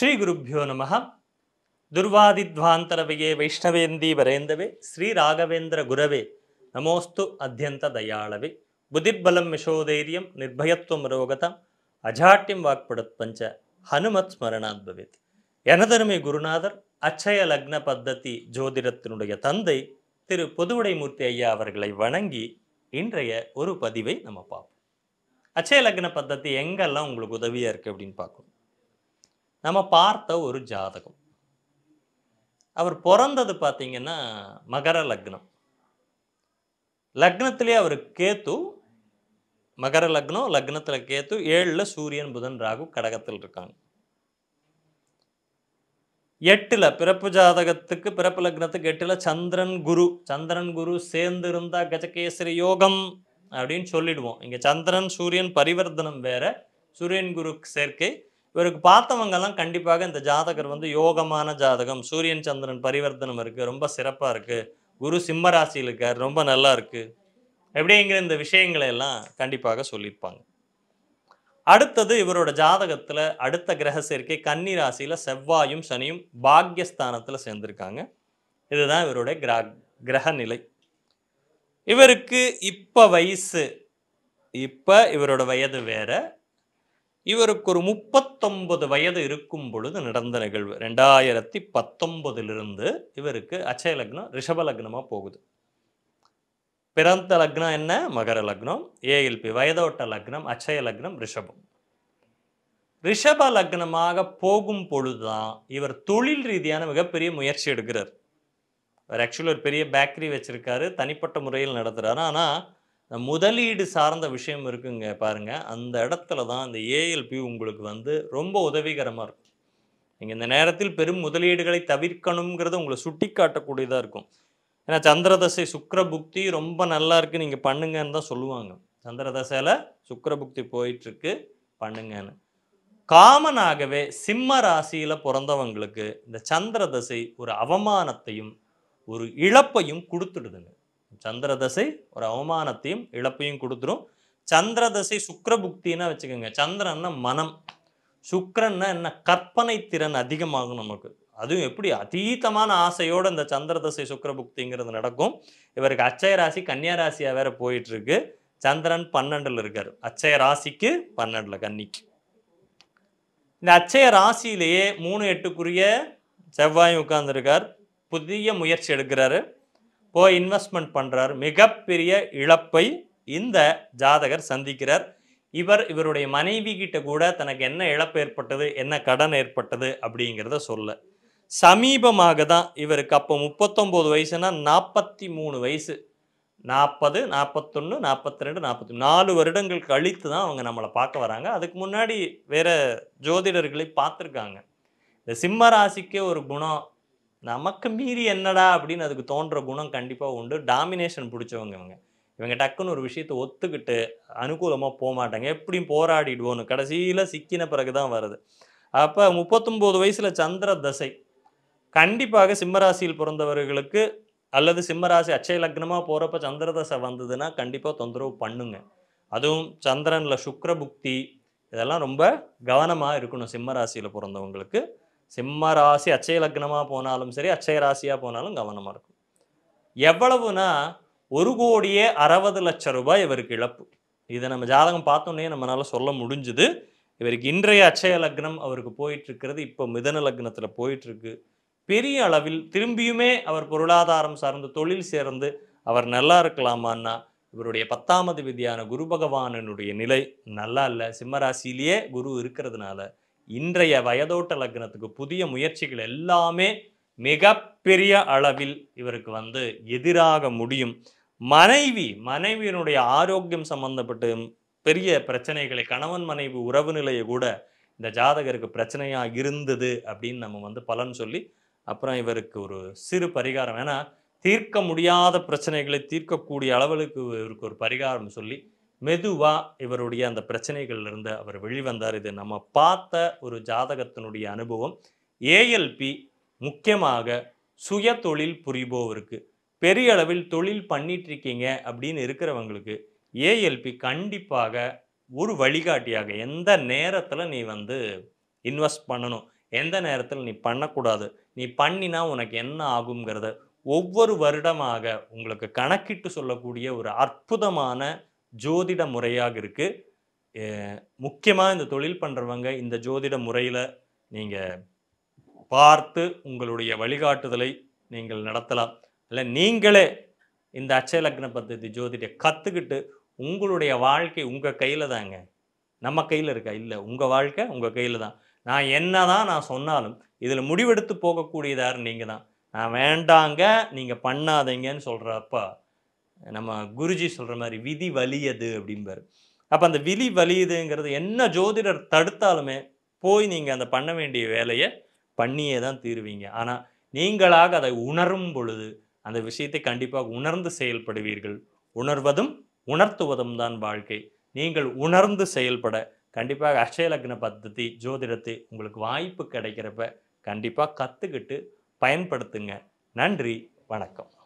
ஸ்ரீ குருப்யோ நமஹ. துர்வாதித்வாந்தரவையே வைஷ்ணவேந்தி வரேந்தவே ஸ்ரீ ராகவேந்திர குரவே நமோஸ்து அத்தியந்த தயாளவே. புதிர்பலம் யசோதைரியம் நிர்பயத்துவம் ரோகதம் அஜாட்டியம் வாக்படுத்பஞ்ச ஹனுமத் ஸ்மரணாத் பவேத். எனதருமை குருநாதர் அச்சய லக்ன பத்ததி ஜோதிடத்தினுடைய தந்தை திரு பொதுவுடைமூர்த்தி ஐயா அவர்களை வணங்கி இன்றைய ஒரு பதிவை நம்ம பார்ப்போம். அச்சய லக்ன பத்ததி எங்கெல்லாம் உங்களுக்கு உதவியா இருக்கு அப்படின்னு பார்க்கணும். நம்ம பார்த்த ஒரு ஜாதகம், அவர் பிறந்தது பார்த்தீங்கன்னா மகர லக்னம். லக்னத்திலே அவர் கேத்து, மகர லக்னம், லக்னத்தில் கேத்து, 7ல் சூரியன் புதன் ராகு கடகத்தில் இருக்காங்க. 8ல் பிறப்பு ஜாதகத்துக்கு, பிறப்பு லக்னத்துக்கு 8ல் சந்திரன் குரு சேர்ந்து இருந்தா கஜகேசரி யோகம் அப்படின்னு சொல்லிடுவோம். இங்கே சந்திரன் சூரியன் பரிவர்த்தனம் வேற, சூரியன் குரு சேர்க்கை. இவருக்கு பார்த்தவங்கெல்லாம் கண்டிப்பாக இந்த ஜாதகர் வந்து யோகமான ஜாதகம், சூரியன் சந்திரன் பரிவர்த்தனம் இருக்குது, ரொம்ப சிறப்பாக இருக்குது, குரு சிம்ம ராசியில் இருக்கார், ரொம்ப நல்லா இருக்குது எப்படிங்கிற இந்த விஷயங்களை எல்லாம் கண்டிப்பாக சொல்லியிருப்பாங்க. அடுத்தது இவரோட ஜாதகத்தில் அடுத்த கிரக சேர்க்கை கன்னி ராசியில் செவ்வாயும் சனியும் பாக்யஸ்தானத்தில் சேர்ந்துருக்காங்க. இதுதான் இவருடைய கிரக நிலை. இவருக்கு இப்போ வயசு, இப்போ இவரோட வயது வேற. இவருக்கு ஒரு 39 வயது இருக்கும் பொழுது நடந்த நிகழ்வு. 2019 இவருக்கு அச்சய லக்னம் ரிஷப லக்னமாக போகுது. பிறந்த லக்னம் என்ன? மகர லக்னம். ஏஎல்பி வயதோட்ட லக்னம் அச்சய லக்னம் ரிஷபம். ரிஷப லக்னமாக போகும் பொழுதுதான் இவர் தொழில் ரீதியான மிகப்பெரிய முயற்சி எடுக்கிறார். அவர் ஆக்சுவலி ஒரு பெரிய பேக்கரி வச்சிருக்காரு, தனிப்பட்ட முறையில் நடத்துகிறாரு. ஆனால் முதலீடு சார்ந்த விஷயம் இருக்குங்க பாருங்க, அந்த இடத்துல தான் இந்த ஏஎல்பி உங்களுக்கு வந்து ரொம்ப உதவிகரமாக இருக்கும். நீங்கள் இந்த நேரத்தில் பெரும் முதலீடுகளை தவிர்க்கணுங்கிறத உங்களை சுட்டி காட்டக்கூடியதாக இருக்கும். ஏன்னா சந்திரதசை சுக்கிரபுக்தி ரொம்ப நல்லா இருக்குது, நீங்கள் பண்ணுங்கன்னு தான் சொல்லுவாங்க. சந்திரதசையில் சுக்கிரபுக்தி போயிட்டுருக்கு, பண்ணுங்கன்னு. காமனாகவே சிம்ம ராசியில் பிறந்தவங்களுக்கு இந்த சந்திரதசை ஒரு அவமானத்தையும் ஒரு இழப்பையும் கொடுத்துடுதுங்க. சந்திரதசை ஒரு அவமானத்தையும் இழப்பையும் கொடுத்துரும். சந்திரதசை சுக்கிரபுக்தின்னா வச்சுக்கோங்க, சந்திரன்னா மனம், சுக்கிரன்னா என்ன, கற்பனை திறன் அதிகமாகும் நமக்கு. அதுவும் எப்படி அதீதமான ஆசையோடு இந்த சந்திரதசை சுக்கிரபுக்திங்கிறது நடக்கும். இவருக்கு அச்சய ராசி கன்னியா ராசியாக வேற போயிட்டு இருக்கு. சந்திரன் 12ல் இருக்கார், அச்சய ராசிக்கு 12ல் கன்னிக்கு. இந்த அச்சய ராசியிலேயே 3-8க்குரிய செவ்வாயும் உட்கார்ந்துருக்கார். புதிய முயற்சி எடுக்கிறாரு, போய் இன்வெஸ்ட்மெண்ட் பண்ணுறார். மிகப்பெரிய இழப்பை இந்த ஜாதகர் சந்திக்கிறார். இவருடைய மனைவி கிட்ட கூட தனக்கு என்ன இழப்பு ஏற்பட்டது, என்ன கடன் ஏற்பட்டது அப்படிங்கிறத சொல்ல. சமீபமாக தான் இவருக்கு அப்போ 39 வயசுனா 43 வயசு, 40, 41, 42, 44 வருடங்கள் கழித்து தான் அவங்க நம்மளை பார்க்க வராங்க. அதுக்கு முன்னாடி வேற ஜோதிடர்களை பார்த்துருக்காங்க. இந்த சிம்ம ராசிக்கே ஒரு குணம், நமக்கு மீறி என்னடா அப்படின்னு அதுக்கு தோன்ற குணம் கண்டிப்பாக உண்டு. டாமினேஷன் பிடிச்சவங்க இவங்க டக்குன்னு ஒரு விஷயத்தை ஒத்துக்கிட்டு அனுகூலமாக போக மாட்டாங்க, எப்படியும் போராடிடுவோன்னு கடைசியில் சிக்கின பிறகு தான் வருது. அப்போ 39 வயசில் சந்திர தசை கண்டிப்பாக சிம்மராசியில் பிறந்தவர்களுக்கு அல்லது சிம்மராசி அச்சய லக்னமாக போகிறப்ப சந்திர தசை வந்ததுன்னா கண்டிப்பாக தொந்தரவு பண்ணுங்க. அதுவும் சந்திரனில் சுக்கிரபுக்தி, இதெல்லாம் ரொம்ப கவனமாக இருக்கணும் சிம்மராசியில் பிறந்தவங்களுக்கு. சிம்ம ராசி அச்சய லக்னமாக போனாலும் சரி, அச்சய ராசியாக போனாலும் கவனமாக இருக்கும். எவ்வளவுனா 1,60,00,000 ரூபாய் இவருக்கு இழப்பு. இதை நம்ம ஜாதகம் பார்த்தோன்னே நம்மளால சொல்ல முடிஞ்சுது. இவருக்கு இன்றைய அச்சய லக்னம் அவருக்கு போயிட்டுருக்கிறது, இப்போ மிதன லக்னத்தில் போயிட்டுருக்கு. பெரிய அளவில் திரும்பியுமே அவர் பொருளாதாரம் சார்ந்து தொழில் சேர்ந்து அவர் நல்லா இருக்கலாமான்னா இவருடைய 10ஆம் அதிபதியான குரு பகவானுடைய நிலை நல்லா இல்லை. சிம்மராசியிலேயே குரு இருக்கிறதுனால இன்றைய வயதோட்ட லக்னத்துக்கு புதிய முயற்சிகள் எல்லாமே மிகப்பெரிய அளவில் இவருக்கு வந்து எதிராக முடியும். மனைவியினுடைய ஆரோக்கியம் சம்பந்தப்பட்டு பெரிய பிரச்சனைகளை, கணவன் மனைவி உறவு நிலையை கூட இந்த ஜாதகருக்கு பிரச்சனையாக இருந்தது அப்படின்னு நம்ம வந்து பலன் சொல்லி, அப்புறம் இவருக்கு ஒரு சிறு பரிகாரம், ஏன்னா தீர்க்க முடியாத பிரச்சனைகளை தீர்க்கக்கூடிய அளவுக்கு இவருக்கு ஒரு பரிகாரம் சொல்லி மெதுவாக இவருடைய அந்த பிரச்சனைகள்லேருந்து அவர் வெளிவந்தார். இது நம்ம பார்த்த ஒரு ஜாதகத்தினுடைய அனுபவம். ஏஎல்பி முக்கியமாக சுய தொழில் புரிபோருக்கு, பெரிய அளவில் தொழில் பண்ணிகிட்ருக்கீங்க அப்படின்னு இருக்கிறவங்களுக்கு ஏஎல்பி கண்டிப்பாக ஒரு வழிகாட்டியாக, எந்த நேரத்தில் நீ வந்து இன்வெஸ்ட் பண்ணணும், எந்த நேரத்தில் நீ பண்ணக்கூடாது, நீ பண்ணினா உனக்கு என்ன ஆகுங்கிறத ஒவ்வொரு வருடமாக உங்களுக்கு கணக்கிட்டு சொல்லக்கூடிய ஒரு அற்புதமான ஜோதிட முறையாக இருக்கு. எ முக்கியமா இந்த தொழில் பண்றவங்க இந்த ஜோதிட முறையில நீங்க பார்த்து உங்களுடைய வழிகாட்டுதலை நீங்கள் நடத்தலாம். இல்ல நீங்களே இந்த அட்சய லக்ன பத்ததி ஜோதிட கத்துக்கிட்டு உங்களுடைய வாழ்க்கை உங்க கையில தாங்க. நம்ம கையில இருக்கா? இல்ல. உங்க வாழ்க்கை உங்க கையில தான். நான் என்னதான் நான் சொன்னாலும், இதில முடிவெடுத்து போகக்கூடியது யாரு? நீங்க தான். நான் வேண்டாங்க, நீங்க பண்ணாதீங்கன்னு சொல்றப்ப, நம்ம குருஜி சொல்ற மாரி "விதி வலியது" அப்படிம்பாரு. அப்ப அந்த விதி வலியுதுங்கிறது என்ன ஜோதிடர் தடுத்தாலுமே, போய் நீங்க அந்த பண்ண வேண்டிய வேலைய பண்ணியே தான் தீருவீங்க. ஆனா, நீங்களாக அதை உணரும் பொழுது, அந்த விஷயத்தை கண்டிப்பாக உணர்ந்து செயல்படுவீர்கள். உணர்வதும், உணர்த்துவதும் தான் வாழ்க்கை. நீங்கள் உணர்ந்து செயல்பட கண்டிப்பாக அக்ஷய லக்ன பத்ததி ஜோதிடத்தை உங்களுக்கு வாய்ப்பு கிடைக்கிறப்ப கண்டிப்பா கத்துக்கிட்டு பயன்படுத்துங்க. நன்றி, வணக்கம்.